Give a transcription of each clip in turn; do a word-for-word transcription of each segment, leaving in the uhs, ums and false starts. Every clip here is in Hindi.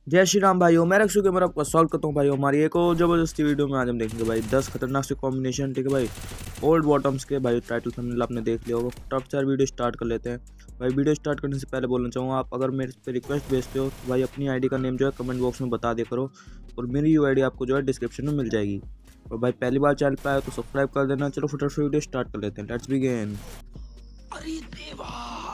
जय श्री राम भाइयों, मैं रक्षु कैमरा आपका स्वागत करता हूँ भाइयों हमारी एक और जबरदस्ती वीडियो में। आज हम देखेंगे भाई दस खतरनाक से कॉम्बिनेशन, ठीक है भाई, ओल्ड बॉटम्स के। भाई टाइटल थंबनेल आपने देख लिया होगा। टॉप चार वीडियो स्टार्ट कर लेते हैं। भाई वीडियो स्टार्ट करने से पहले बोलना चाहूँगा, आप अगर मेरे पे रिक्वेस्ट भेजते हो तो भाई अपनी आईडी का नेम जो है कमेंट बॉक्स में बता दिया करो, और मेरी यू आई डी आपको जो है डिस्क्रिप्शन में मिल जाएगी। और भाई पहली बार चैनल पर आए तो सब्सक्राइब कर देना। चलो फटाफट से वीडियो स्टार्ट कर लेते हैं। Let's begin. अरे देवा,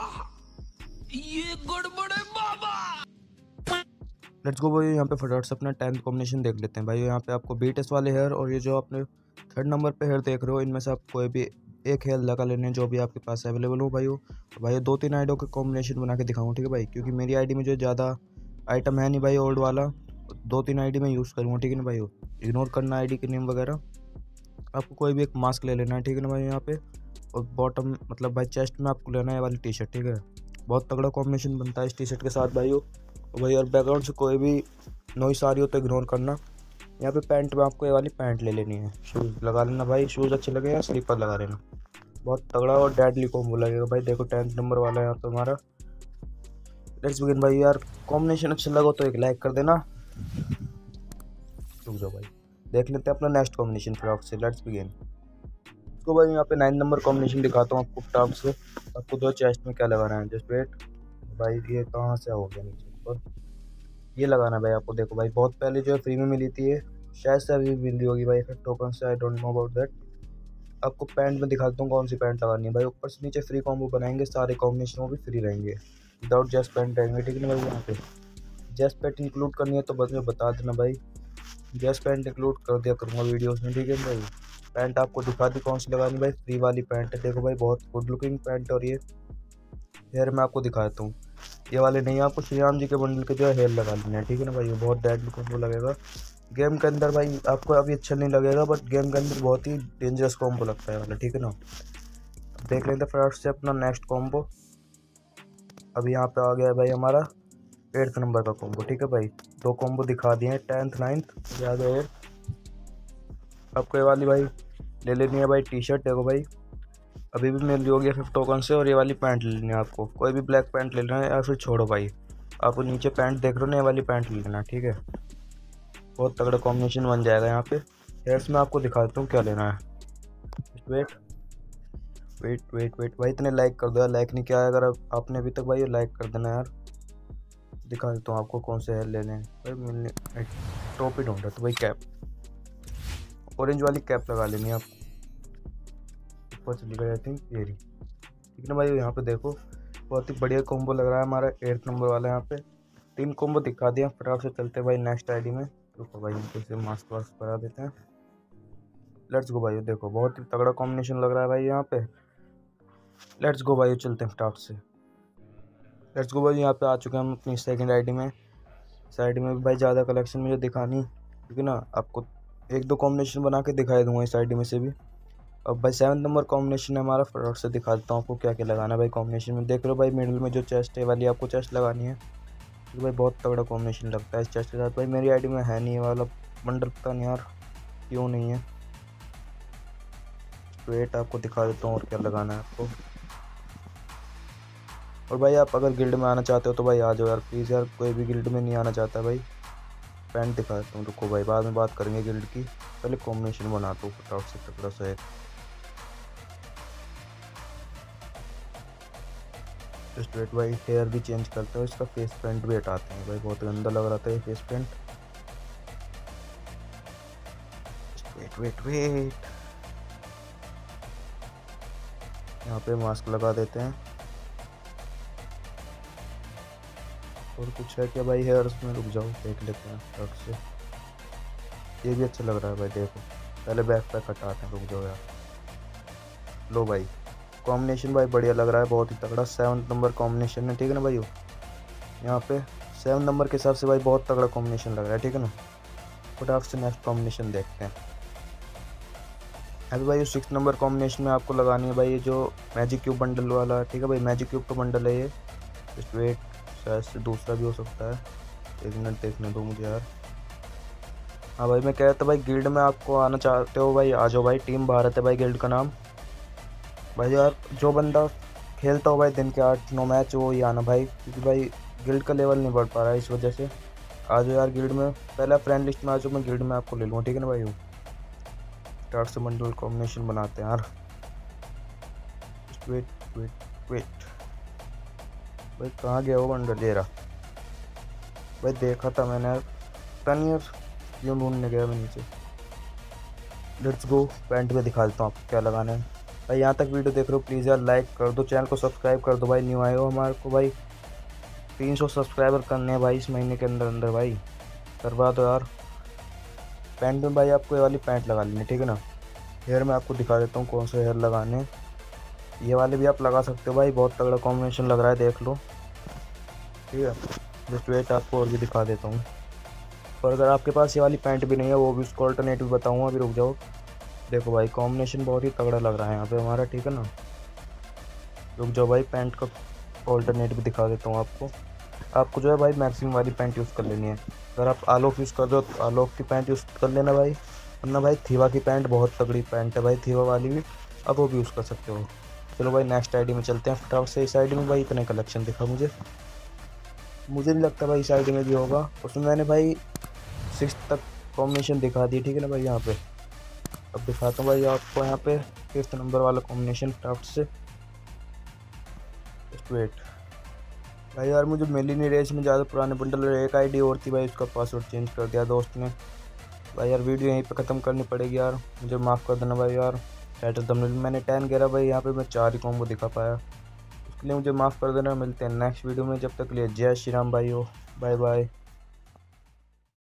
ये गड़बड़ है बाबा। लेट्स गो भाई, यहाँ पे फटाफट से अपना टेंथ कॉम्बिनेशन देख लेते हैं। भाई यहाँ पे आपको बी टेस्ट वाले हेयर और ये जो आपने थर्ड नंबर पे हेयर देख रहे हो, इनमें से आप कोई भी एक हेयर लगा लेने हैं जो भी आपके पास अवेलेबल हो। भाई तो भाई दो तीन आईडियों के कॉम्बिनेशन बना के दिखाऊँ, ठीक है भाई, क्योंकि मेरी आईडी में जो ज़्यादा आइटम है नहीं भाई ओल्ड वाला, दो तीन आईडी में यूज़ करूँगा, ठीक है ना भाई। इग्नोर करना आईडी के नेम वगैरह। आपको कोई भी एक मास्क ले लेना है, ठीक है ना भाई यहाँ पे। और बॉटम मतलब भाई चेस्ट में आपको लेना है वाली टी शर्ट, ठीक है। बहुत तगड़ा कॉम्बिनेशन बनता है इस टी शर्ट के साथ भाई। और भाई और बैकग्राउंड से कोई भी नॉइस आ रही हो तो इग्नोर करना। यहाँ पे पैंट में आपको ये वाली पैंट ले लेनी है। शूज़ लगा लेना भाई, शूज़ अच्छे लगे या स्लीपर लगा लेना। बहुत तगड़ा और डेडली कॉम्बो लगेगा भाई। देखो टेंथ नंबर वाला है यहाँ पे हमारा। लेट्स बिगिन भाई। यार कॉम्बिनेशन अच्छा लगा तो एक लाइक कर देना। रुक जाओ भाई, देख लेते हैं अपना नेक्स्ट कॉम्बिनेशन फ्रॉक से। Let's begin. तो भाई यहाँ पे नाइन नंबर कॉम्बिनेशन दिखाता हूँ आपको टॉप से। आपको दो चेस्ट में क्या लगाना है, जस्ट वेट भाई। ये कहाँ से हो गया नीचे पर, ये लगाना है भाई आपको। देखो भाई बहुत पहले जो है फ्री में मिली थी ये, शायद से अभी मिल रही होगी भाई फिर टोकन से, I don't know about that. आपको पैंट में दिखाता हूँ कौन सी पैंट लगानी है भाई। ऊपर से नीचे फ्री कॉम्बो बनाएंगे, सारे कॉम्बिनेशन वो भी फ्री रहेंगे, विदाउट जस्ट पैंट रहेंगे, ठीक है ना भाई। यहाँ पे जस्ट पैंट इंक्लूड करनी है तो बस मुझे बता देना भाई, जस्ट पैंट इंक्लूड कर दिया करूँगा वीडियोज़ में, ठीक है भाई। पैंट आपको दिखा दी कौन सी लगानी भाई, फ्री वाली पैंट है। देखो भाई बहुत गुड लुकिंग पैंट। और ये हेयर मैं आपको दिखाता हूँ, ये वाले नहीं, आपको श्री राम जी के बंडल के जो है हेयर लगा लेना है, ठीक है ना भाई। ये बहुत डेडली कॉम्बो लगेगा गेम के अंदर भाई। आपको अभी अच्छा नहीं लगेगा बट गेम के अंदर बहुत ही डेंजरस कॉम्बो लगता है वाला, ठीक है ना। देख लेते हैं फटाफट से अपना नेक्स्ट कॉम्बो। अभी यहाँ पे आ गया है भाई हमारा एट्थ नंबर का कॉम्बो, ठीक है भाई। दो कॉम्बो दिखा दिए हैं, टेंथ नाइन्थ, आ गया एट्थ। आपको ये वाली भाई ले लेनी है भाई टी शर्ट। देखो भाई अभी भी मिल रही होगी फिफ्थ टोकन से। और ये वाली पैंट ले लेनी है आपको, कोई भी ब्लैक पैंट ले लेना है या फिर छोड़ो भाई। आप नीचे पैंट देख रहे हो ना, ये वाली पैंट ले लेना, ठीक है। बहुत तगड़ा कॉम्बिनेशन बन जाएगा यहाँ पे। हेयर्स में आपको दिखा देता हूँ क्या लेना है। वेट वेट वेट वेट भाई, इतने लाइक कर दो यार। लाइक नहीं किया है अगर आपने अभी तक भाई, लाइक कर देना यार। दिखा देता हूँ आपको कौन से हेयर लेने हैं भाई। मिलने टॉप ही ढूंढा तो भाई कैप, ऑरेंज वाली कैप लगा लेनी है आपको। ऊपर चली गई आई थिंक ये रही, ठीक है ना भाई। यहाँ पे देखो बहुत ही बढ़िया कॉम्बो लग रहा है हमारा एट्थ नंबर वाला। यहाँ पे तीन कॉम्बो दिखा दिया, फटाफट से चलते हैं भाई नेक्स्ट आईडी में। रुको भाई इनके से मास्क वास्क करा देते हैं। लेट्स गो भाई, देखो बहुत ही तगड़ा कॉम्बिनेशन लग रहा है भाई यहाँ पे। लेट्स गो भाई, चलते हैं फटाफट से। लेट्स गो भाई, यहाँ पे आ चुके हैं हम अपनी सेकंड आईडी में। इस आईडी में भी भाई ज़्यादा कलेक्शन मुझे दिखानी, क्योंकि ना आपको एक दो कॉम्बिनेशन बना के दिखाई दूंगा इस आईडी में से भी। अब भाई सेवन नंबर कॉम्बिनेशन है हमारा, फटाफट से दिखा देता हूँ आपको क्या क्या लगाना है भाई कॉम्बिनेशन में। देख लो भाई मिडिल में जो चेस्ट है वाली आपको चेस्ट लगानी है, तो भाई बहुत तगड़ा कॉम्बिनेशन लगता है इस चेस्ट के साथ। भाई मेरी आईडी में है नहीं ये वाला बंडल, पता नहीं यार क्यों नहीं है। वेट आपको दिखा देता हूँ और क्या लगाना है आपको। और भाई आप अगर गिल्ड में आना चाहते हो तो भाई आ जाओ यार प्लीज़ यार। कोई भी गिल्ड में नहीं आना चाहता भाई। पैंट दिखा देता हूँ, रुको भाई बाद में बात करेंगे गिल्ड की, पहले कॉम्बिनेशन बनाता हूँ फटाफट से तगड़ा सा एक। जस्ट वेट भाई, हेयर भी चेंज करते हो, इसका फेस पेंट भी हटाते हैं भाई, बहुत गंदा लग रहा था ये face paint. Wait wait wait, यहाँ पे मास्क लगा देते हैं। और कुछ है क्या भाई हेयर्स में, रुक जाओ देख लेते हैं फटाफट से। ये भी अच्छा लग रहा है भाई, देखो पहले बैक पैक हटाते हैं, रुक जाओ यार। लो भाई कॉम्बिनेशन भाई बढ़िया लग रहा है, बहुत ही तगड़ा सेवन नंबर कॉम्बिनेशन है, ठीक है ना भाई। यहाँ पे सेवन नंबर के हिसाब से भाई बहुत तगड़ा कॉम्बिनेशन लग रहा है, ठीक है ना। फटाफट से नेक्स्ट कॉम्बिनेशन देखते हैं। अभी भाई सिक्स नंबर कॉम्बिनेशन में आपको लगानी है भाई ये जो मैजिक क्यूब बंडल वाला, ठीक है भाई। मैजिक क्यूब का बंडल है ये। जस्ट वेट, शायद से दूसरा भी हो सकता है, एक मिनट देखने दो मुझे यार। हाँ भाई मैं कह रहा था भाई गिल्ड में आपको आना चाहते हो भाई आ जाओ भाई। टीम भारत है भाई गिल्ड का नाम। भाई यार जो बंदा खेलता हो भाई दिन के आठ नौ मैच वो ही आना भाई, क्योंकि भाई गिल्ड का लेवल नहीं बढ़ पा रहा है इस वजह से। आ जाओ यार गिल्ड में, पहले फ्रेंड लिस्ट में आ जाओ, मैं गिल्ड में आपको ले लूँगा, ठीक है ना भाई। स्टार्ट से बंडल कॉम्बिनेशन बनाते हैं यार। वेट वेट वेट भाई, कहाँ गया वो बंडल? ये रहा भाई, देखा था मैंने यार, पता नहीं यार क्यों ढूंढने गया मैं नीचे। लेट्स गो, पैंट पे दिखा देता हूँ आपको क्या लगाना है भाई। यहाँ तक वीडियो देख रहे हो प्लीज़ यार लाइक कर दो, चैनल को सब्सक्राइब कर दो भाई, न्यू आए हो हमारे को भाई। तीन सौ सब्सक्राइबर करने हैं भाई इस महीने के अंदर अंदर भाई, करवा दो यार। पैंट में भाई आपको ये वाली पैंट लगा लेनी, ठीक है ना। हेयर में आपको दिखा देता हूँ कौन से हेयर लगाने हैं, ये वाले भी आप लगा सकते हो भाई, बहुत तगड़ा कॉम्बिनेशन लग रहा है, देख लो, ठीक है। जस्ट वेट, आपको और भी दिखा देता हूँ। और अगर आपके पास ये वाली पैंट भी नहीं है, वो भी उसको अल्टरनेटिव बताऊँगा, अभी रुक जाओ। देखो भाई कॉम्बिनेशन बहुत ही तगड़ा लग रहा है यहाँ पे हमारा, ठीक है ना। रुक जाओ भाई, पैंट का ऑल्टरनेटिव दिखा देता हूँ आपको। आपको जो है भाई मैक्सिमम वाली पैंट यूज़ कर लेनी है। अगर आप आलोक यूज़ कर दो तो आलोक की पैंट यूज़ कर लेना भाई, वरना भाई थीवा की पैंट बहुत तगड़ी पैंट है भाई, थीवा वाली भी, आप वो भी यूज़ कर सकते हो। चलो भाई नेक्स्ट आईडी में चलते हैं फटाफट से। इस आईडी में भाई इतने कलेक्शन दिखा मुझे, मुझे नहीं लगता भाई इस आईडी में भी होगा। उसमें मैंने भाई सिक्स तक कॉम्बिनेशन दिखा दी, ठीक है ना भाई। यहाँ पे अब दिखाता हूँ भाई आपको, यहाँ पे फिफ्थ नंबर वाला कॉम्बिनेशन फटाफट से। जस्ट वेट भाई, यार मुझे मिल ही नहीं रही इसमें ज़्यादा पुराने बंडल, एक आईडी और थी भाई, उसका पासवर्ड चेंज कर दिया दोस्त ने भाई। यार वीडियो यहीं पे ख़त्म करनी पड़ेगी यार, मुझे माफ़ कर देना भाई यार। टाइटल थंबनेल मैंने टेन गिरा भाई, यहाँ पे मैं चार ही कॉम्बो दिखा पाया, उसके लिए मुझे माफ़ कर देना। मिलते हैं नेक्स्ट वीडियो में, जब तक के लिए जय श्री राम भाई हो, बाय बाय।